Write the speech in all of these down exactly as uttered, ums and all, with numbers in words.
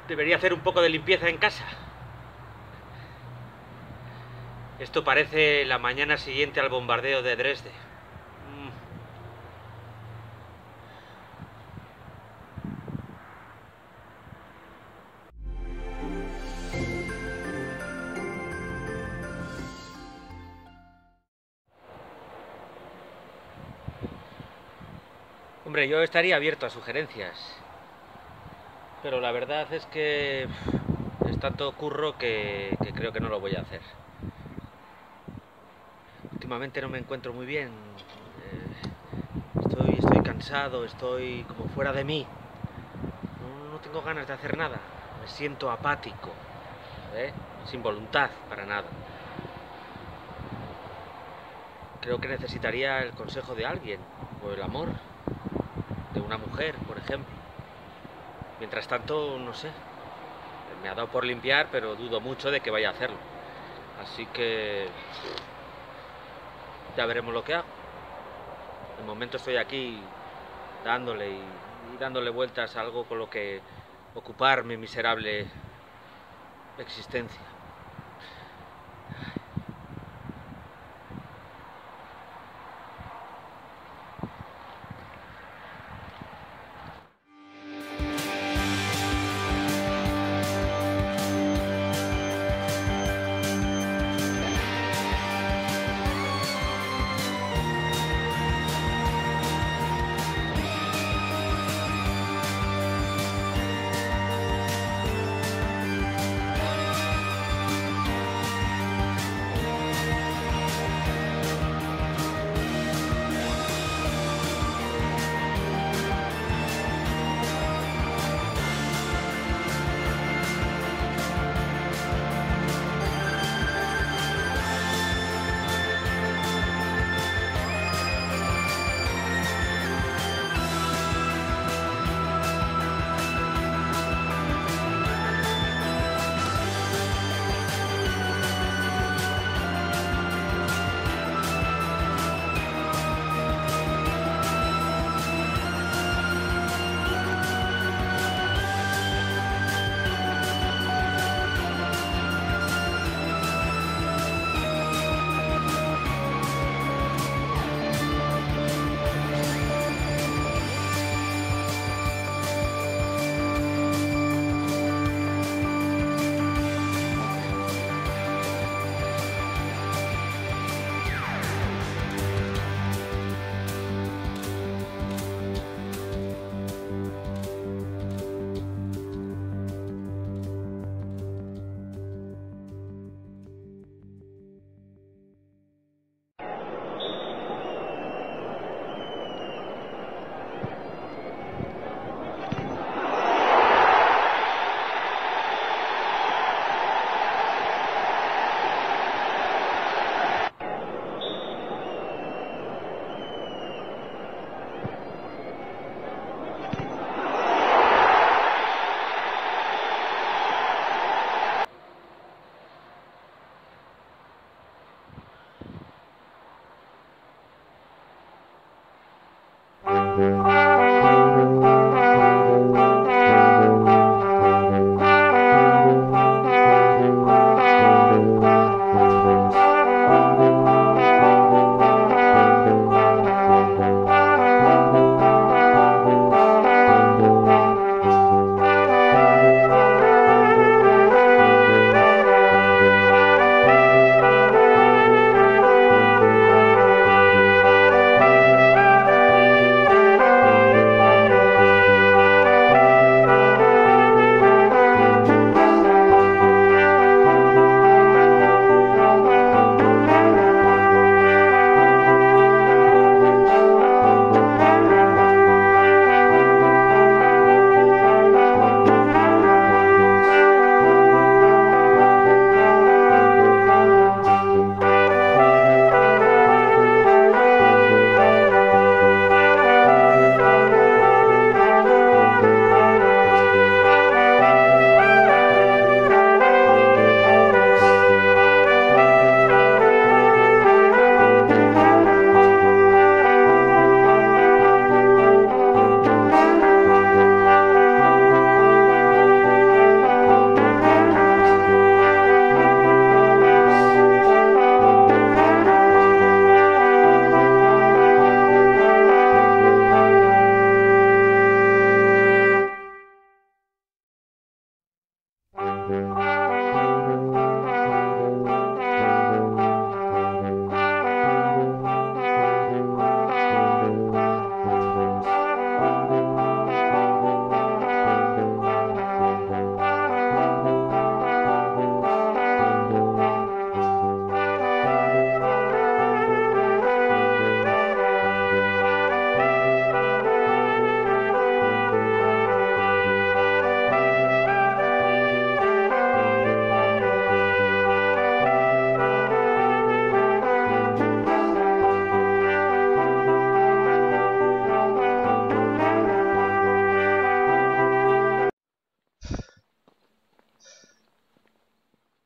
Debería hacer un poco de limpieza en casa. Esto parece la mañana siguiente al bombardeo de Dresde. Mm. Hombre, yo estaría abierto a sugerencias. Pero la verdad es que es tanto curro que, que creo que no lo voy a hacer. Últimamente no me encuentro muy bien. Eh, estoy, estoy cansado, estoy como fuera de mí. No, no tengo ganas de hacer nada. Me siento apático, ¿eh? Sin voluntad para nada. Creo que necesitaría el consejo de alguien, o el amor de una mujer, por ejemplo. Mientras tanto, no sé. Me ha dado por limpiar, pero dudo mucho de que vaya a hacerlo. Así que ya veremos lo que hago. De momento estoy aquí dándole y, y dándole vueltas a algo con lo que ocupar mi miserable existencia.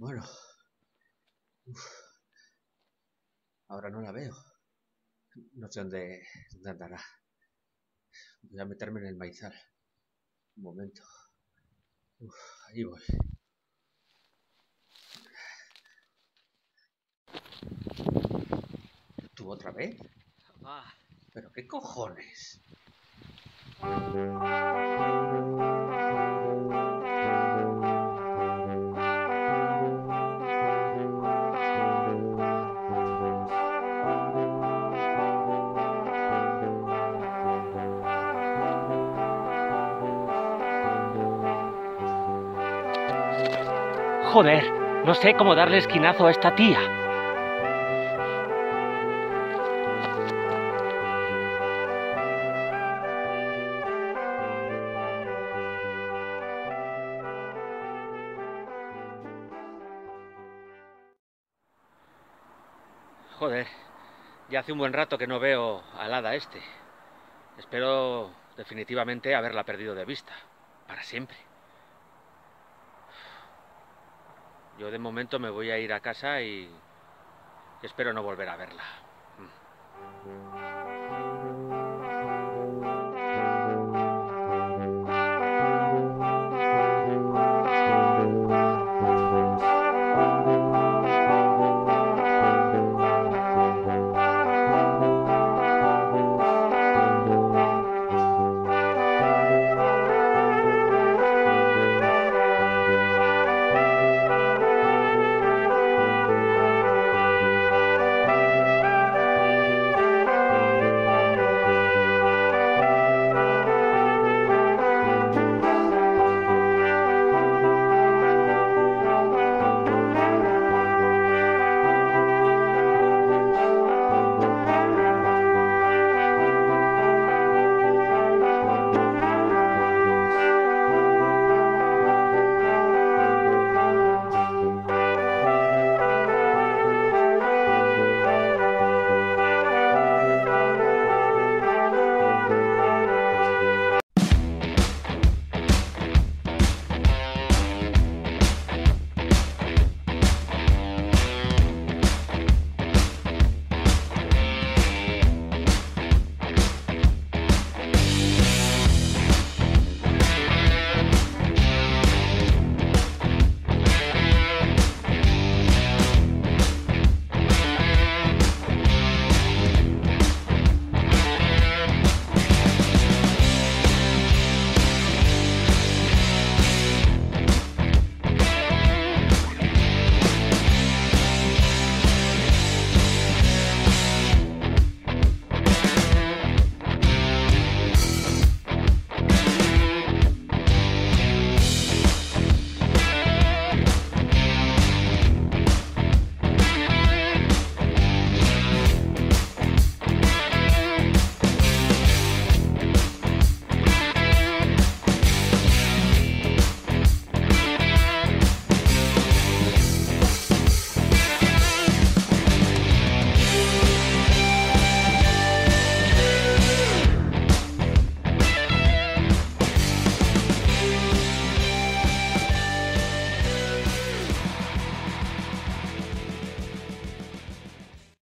Bueno. Uf. Ahora no la veo. No sé dónde, dónde andará. Voy a meterme en el maizal. Un momento. Uf, ahí voy. ¿Tú otra vez? Ah. ¿Pero qué cojones? Joder, no sé cómo darle esquinazo a esta tía. Joder, ya hace un buen rato que no veo al hada este. Espero definitivamente haberla perdido de vista, para siempre. Yo de momento me voy a ir a casa y espero no volver a verla.